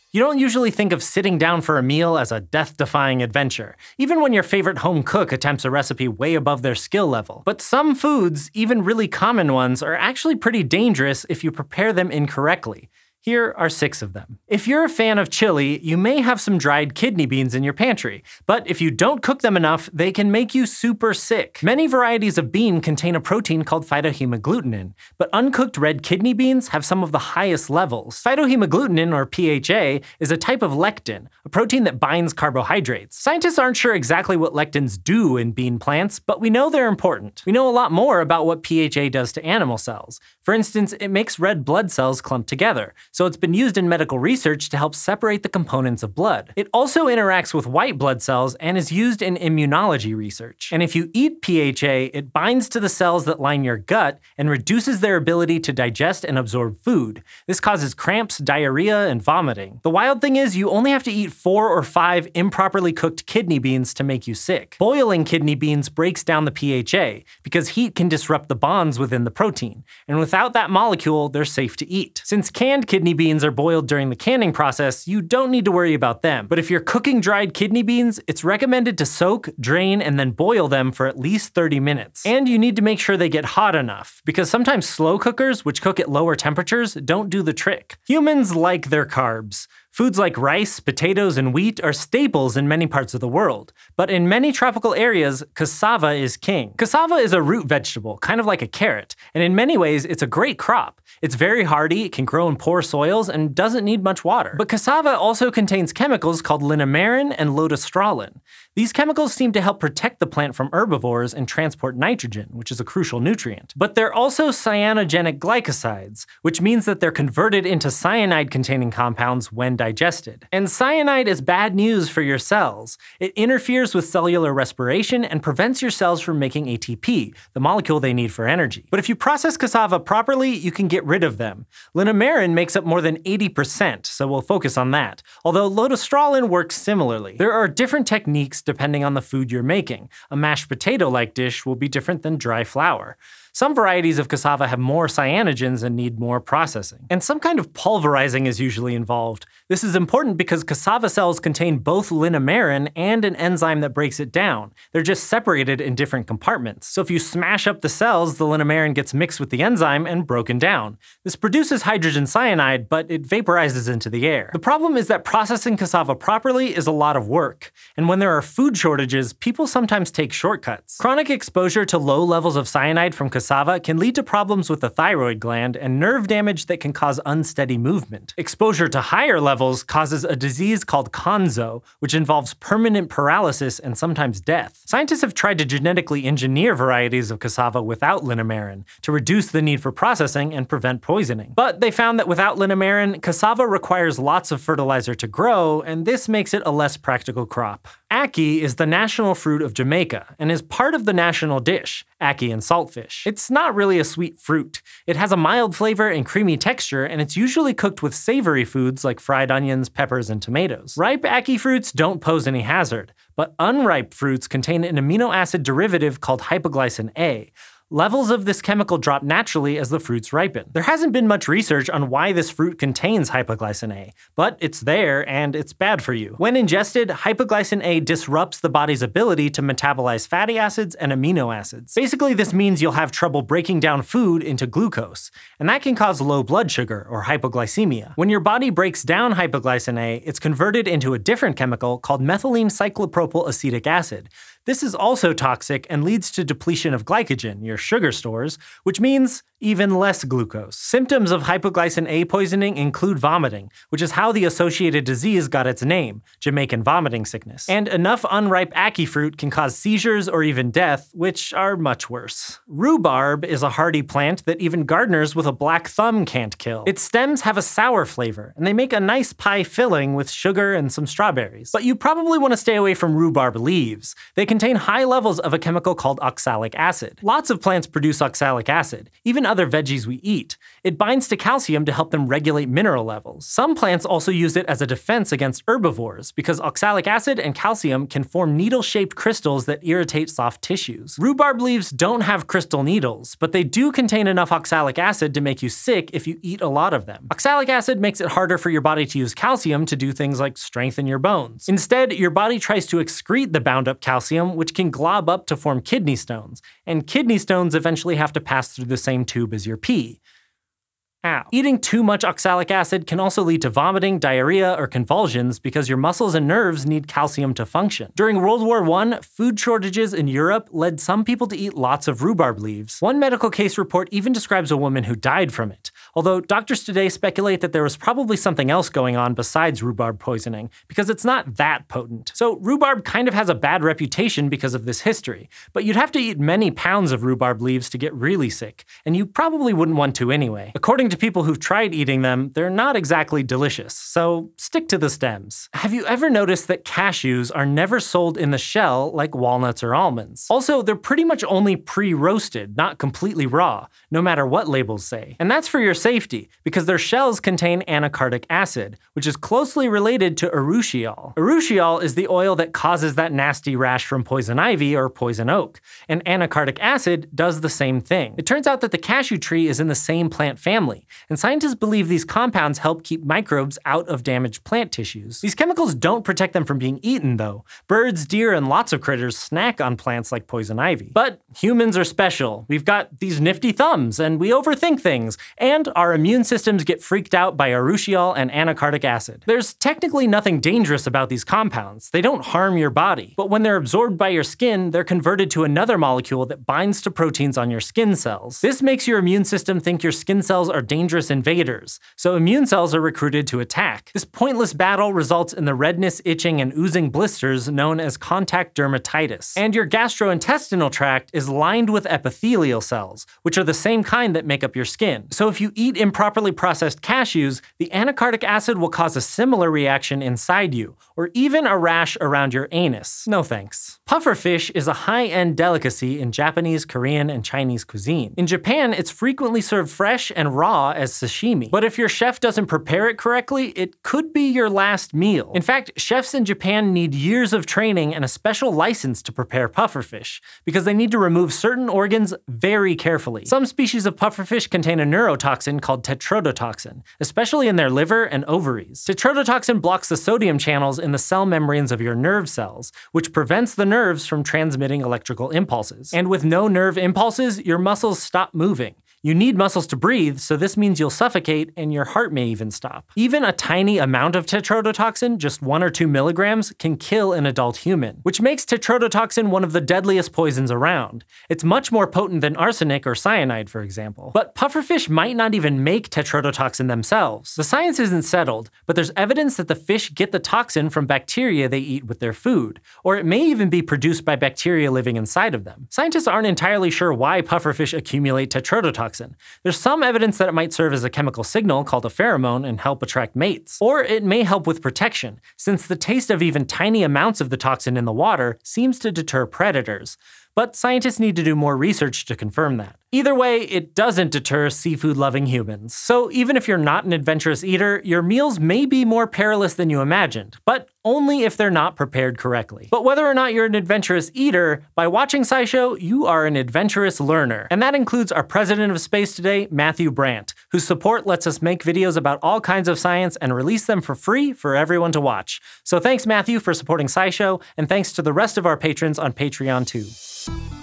You don't usually think of sitting down for a meal as a death-defying adventure, even when your favorite home cook attempts a recipe way above their skill level. But some foods, even really common ones, are actually pretty dangerous if you prepare them incorrectly. Here are 6 of them. If you're a fan of chili, you may have some dried kidney beans in your pantry, but if you don't cook them enough, they can make you super sick. Many varieties of bean contain a protein called phytohemagglutinin, but uncooked red kidney beans have some of the highest levels. Phytohemagglutinin, or PHA, is a type of lectin, a protein that binds carbohydrates. Scientists aren't sure exactly what lectins do in bean plants, but we know they're important. We know a lot more about what PHA does to animal cells. For instance, it makes red blood cells clump together, so it's been used in medical research to help separate the components of blood. It also interacts with white blood cells and is used in immunology research. And if you eat PHA, it binds to the cells that line your gut and reduces their ability to digest and absorb food. This causes cramps, diarrhea, and vomiting. The wild thing is, you only have to eat 4 or 5 improperly cooked kidney beans to make you sick. Boiling kidney beans breaks down the PHA, because heat can disrupt the bonds within the protein, and without that molecule, they're safe to eat. Since canned kidney beans are boiled during the canning process, you don't need to worry about them. But if you're cooking dried kidney beans, it's recommended to soak, drain, and then boil them for at least 30 minutes. And you need to make sure they get hot enough, because sometimes slow cookers, which cook at lower temperatures, don't do the trick. Humans like their carbs. Foods like rice, potatoes, and wheat are staples in many parts of the world, but in many tropical areas, cassava is king. Cassava is a root vegetable, kind of like a carrot, and in many ways, it's a great crop. It's very hardy, it can grow in poor soils, and doesn't need much water. But cassava also contains chemicals called linamarin and lodestralin. These chemicals seem to help protect the plant from herbivores and transport nitrogen, which is a crucial nutrient. But they're also cyanogenic glycosides, which means that they're converted into cyanide-containing compounds when digested. And cyanide is bad news for your cells. It interferes with cellular respiration and prevents your cells from making ATP, the molecule they need for energy. But if you process cassava properly, you can get rid of them. Linamarin makes up more than 80%, so we'll focus on that, although lodestralin works similarly. There are different techniques depending on the food you're making. A mashed potato-like dish will be different than dry flour. Some varieties of cassava have more cyanogens and need more processing. And some kind of pulverizing is usually involved. This is important because cassava cells contain both linamarin and an enzyme that breaks it down. They're just separated in different compartments. So if you smash up the cells, the linamarin gets mixed with the enzyme and broken down. This produces hydrogen cyanide, but it vaporizes into the air. The problem is that processing cassava properly is a lot of work. And when there are food shortages, people sometimes take shortcuts. Chronic exposure to low levels of cyanide from cassava can lead to problems with the thyroid gland and nerve damage that can cause unsteady movement. Exposure to higher levels causes a disease called konzo, which involves permanent paralysis and sometimes death. Scientists have tried to genetically engineer varieties of cassava without linamarin to reduce the need for processing and prevent poisoning. But they found that without linamarin, cassava requires lots of fertilizer to grow, and this makes it a less practical crop. Ackee is the national fruit of Jamaica and is part of the national dish, ackee and saltfish. It's not really a sweet fruit. It has a mild flavor and creamy texture, and it's usually cooked with savory foods like fried onions, peppers, and tomatoes. Ripe ackee fruits don't pose any hazard, but unripe fruits contain an amino acid derivative called hypoglycin A. Levels of this chemical drop naturally as the fruits ripen. There hasn't been much research on why this fruit contains hypoglycin A, but it's there and it's bad for you. When ingested, hypoglycin A disrupts the body's ability to metabolize fatty acids and amino acids. Basically, this means you'll have trouble breaking down food into glucose, and that can cause low blood sugar or hypoglycemia. When your body breaks down hypoglycin A, it's converted into a different chemical called methylene cyclopropyl acetic acid. This is also toxic and leads to depletion of glycogen, your sugar stores, which means even less glucose. Symptoms of hypoglycin A poisoning include vomiting, which is how the associated disease got its name, Jamaican vomiting sickness. And enough unripe ackee fruit can cause seizures or even death, which are much worse. Rhubarb is a hardy plant that even gardeners with a black thumb can't kill. Its stems have a sour flavor, and they make a nice pie filling with sugar and some strawberries. But you probably want to stay away from rhubarb leaves. They can contain high levels of a chemical called oxalic acid. Lots of plants produce oxalic acid, even other veggies we eat. It binds to calcium to help them regulate mineral levels. Some plants also use it as a defense against herbivores, because oxalic acid and calcium can form needle-shaped crystals that irritate soft tissues. Rhubarb leaves don't have crystal needles, but they do contain enough oxalic acid to make you sick if you eat a lot of them. Oxalic acid makes it harder for your body to use calcium to do things like strengthen your bones. Instead, your body tries to excrete the bound-up calcium, which can glob up to form kidney stones, and kidney stones eventually have to pass through the same tube as your pee. Ow. Eating too much oxalic acid can also lead to vomiting, diarrhea, or convulsions because your muscles and nerves need calcium to function. During World War I, food shortages in Europe led some people to eat lots of rhubarb leaves. One medical case report even describes a woman who died from it, although doctors today speculate that there was probably something else going on besides rhubarb poisoning, because it's not that potent. So rhubarb kind of has a bad reputation because of this history, but you'd have to eat many pounds of rhubarb leaves to get really sick, and you probably wouldn't want to anyway. According to people who've tried eating them, they're not exactly delicious, so stick to the stems. Have you ever noticed that cashews are never sold in the shell like walnuts or almonds? Also, they're pretty much only pre-roasted, not completely raw, no matter what labels say. And that's for your safety, because their shells contain anacardic acid, which is closely related to urushiol. Urushiol is the oil that causes that nasty rash from poison ivy or poison oak, and anacardic acid does the same thing. It turns out that the cashew tree is in the same plant family, and scientists believe these compounds help keep microbes out of damaged plant tissues. These chemicals don't protect them from being eaten, though. Birds, deer, and lots of critters snack on plants like poison ivy. But humans are special. We've got these nifty thumbs, and we overthink things, and our immune systems get freaked out by urushiol and anacardic acid. There's technically nothing dangerous about these compounds. They don't harm your body, but when they're absorbed by your skin, they're converted to another molecule that binds to proteins on your skin cells. This makes your immune system think your skin cells are dangerous invaders, so immune cells are recruited to attack. This pointless battle results in the redness, itching, and oozing blisters known as contact dermatitis. And your gastrointestinal tract is lined with epithelial cells, which are the same kind that make up your skin. So if you eat improperly processed cashews, the anacardic acid will cause a similar reaction inside you, or even a rash around your anus. No thanks. Pufferfish is a high-end delicacy in Japanese, Korean, and Chinese cuisine. In Japan, it's frequently served fresh and raw as sashimi. But if your chef doesn't prepare it correctly, it could be your last meal. In fact, chefs in Japan need years of training and a special license to prepare pufferfish, because they need to remove certain organs very carefully. Some species of pufferfish contain a neurotoxin called tetrodotoxin, especially in their liver and ovaries. Tetrodotoxin blocks the sodium channels in the cell membranes of your nerve cells, which prevents the nerves from transmitting electrical impulses. And with no nerve impulses, your muscles stop moving. You need muscles to breathe, so this means you'll suffocate and your heart may even stop. Even a tiny amount of tetrodotoxin, just 1 or 2 milligrams, can kill an adult human, which makes tetrodotoxin one of the deadliest poisons around. It's much more potent than arsenic or cyanide, for example. But pufferfish might not even make tetrodotoxin themselves. The science isn't settled, but there's evidence that the fish get the toxin from bacteria they eat with their food, or it may even be produced by bacteria living inside of them. Scientists aren't entirely sure why pufferfish accumulate tetrodotoxin. There's some evidence that it might serve as a chemical signal called a pheromone and help attract mates. Or it may help with protection, since the taste of even tiny amounts of the toxin in the water seems to deter predators. But scientists need to do more research to confirm that. Either way, it doesn't deter seafood-loving humans. So even if you're not an adventurous eater, your meals may be more perilous than you imagined, but only if they're not prepared correctly. But whether or not you're an adventurous eater, by watching SciShow, you are an adventurous learner. And that includes our president of Space Today, Matthew Brandt, whose support lets us make videos about all kinds of science and release them for free for everyone to watch. So thanks, Matthew, for supporting SciShow, and thanks to the rest of our patrons on Patreon too.